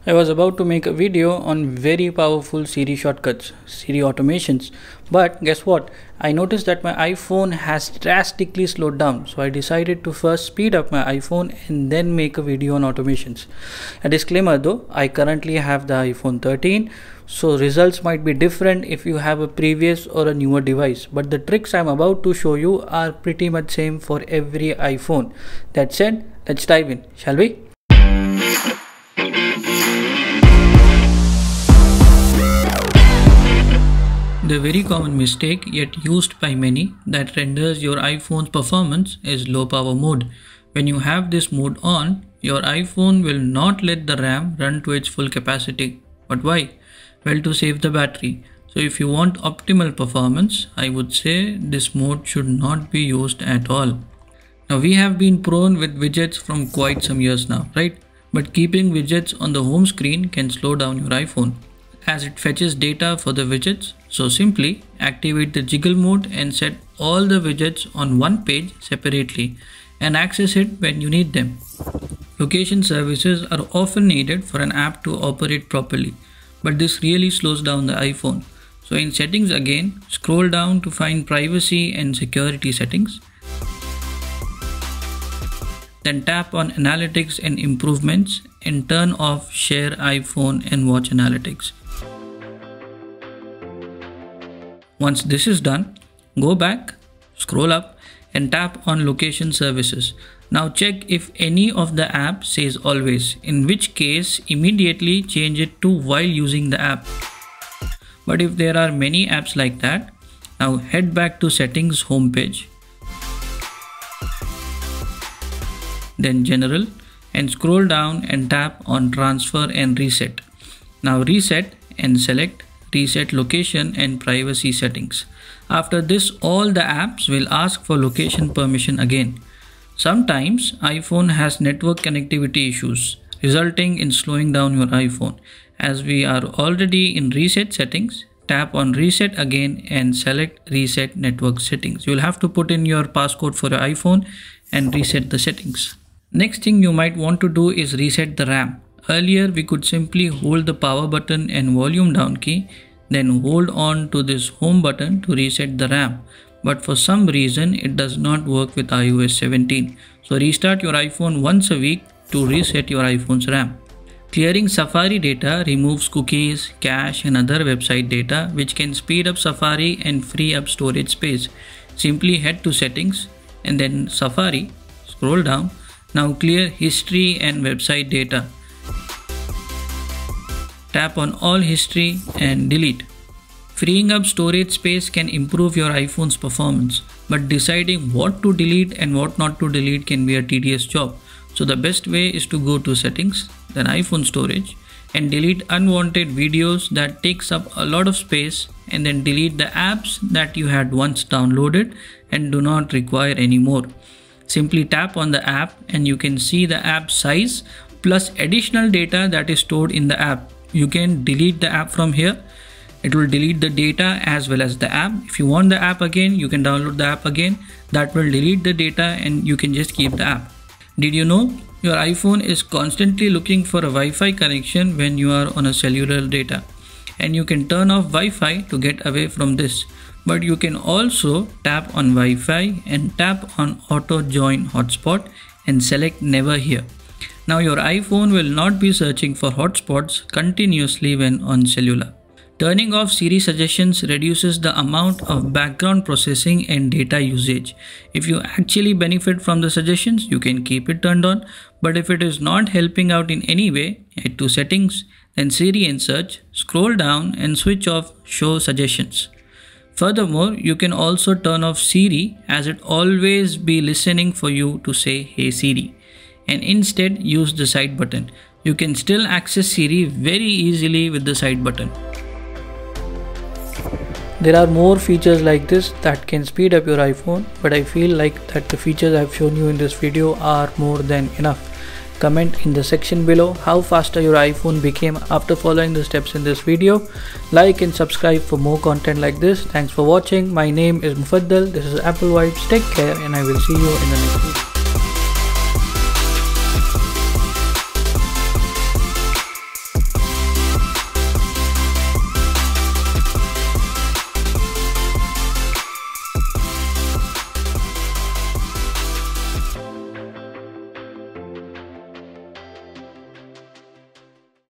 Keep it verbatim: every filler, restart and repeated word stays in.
I was about to make a video on very powerful Siri shortcuts, Siri automations, but guess what? I noticed that my iPhone has drastically slowed down, so I decided to first speed up my iPhone and then make a video on automations. A disclaimer though, I currently have the iPhone thirteen, so results might be different if you have a previous or a newer device, but the tricks I'm about to show you are pretty much same for every iPhone. That said, let's dive in, shall we? The very common mistake yet used by many that renders your iPhone's performance is low power mode. When you have this mode on, your iPhone will not let the RAM run to its full capacity. But why? Well, to save the battery. So if you want optimal performance, I would say this mode should not be used at all. Now we have been prone with widgets from quite some years now, right? But keeping widgets on the home screen can slow down your iPhone as it fetches data for the widgets. So simply activate the jiggle mode and set all the widgets on one page separately and access it when you need them. Location services are often needed for an app to operate properly, but this really slows down the iPhone. So in settings again, scroll down to find privacy and security settings. Then tap on analytics and improvements and turn off share iPhone and watch analytics. Once this is done, go back, scroll up and tap on location services. Now check if any of the app says always, in which case immediately change it to while using the app. But if there are many apps like that, now head back to settings homepage, then general and scroll down and tap on transfer and reset. Now reset and select reset location and privacy settings. After this, all the apps will ask for location permission again. Sometimes iPhone has network connectivity issues, resulting in slowing down your iPhone. As we are already in reset settings, tap on reset again and select reset network settings. You will have to put in your passcode for your iPhone and reset the settings. Next thing you might want to do is reset the RAM. Earlier we could simply hold the power button and volume down key, then hold on to this home button to reset the RAM. But for some reason it does not work with i O S seventeen. So restart your iPhone once a week to reset your iPhone's RAM. Clearing Safari data removes cookies, cache and other website data, which can speed up Safari and free up storage space. Simply head to settings and then Safari, scroll down. Now clear history and website data. Tap on all history and delete. Freeing up storage space can improve your iPhone's performance, but deciding what to delete and what not to delete can be a tedious job. So the best way is to go to settings, then iPhone storage and delete unwanted videos that takes up a lot of space, and then delete the apps that you had once downloaded and do not require anymore. Simply tap on the app and you can see the app size plus additional data that is stored in the app. You can delete the app from here. It will delete the data as well as the app. If you want the app again, you can download the app again. That will delete the data and you can just keep the app. Did you know your iPhone is constantly looking for a Wi-Fi connection when you are on a cellular data? And you can turn off Wi-Fi to get away from this. But you can also tap on Wi-Fi and tap on auto join hotspot and select never here. Now your iPhone will not be searching for hotspots continuously when on cellular. Turning off Siri suggestions reduces the amount of background processing and data usage. If you actually benefit from the suggestions, you can keep it turned on. But if it is not helping out in any way, head to settings, then Siri and search, scroll down and switch off show suggestions. Furthermore, you can also turn off Siri as it always be listening for you to say hey Siri, and instead use the side button. You can still access Siri very easily with the side button. There are more features like this that can speed up your iPhone, but I feel like that the features I've shown you in this video are more than enough. Comment in the section below how faster your iPhone became after following the steps in this video. Like and subscribe for more content like this. Thanks for watching. My name is Mufaddal. This is Apple Vibes. Take care and I will see you in the next video.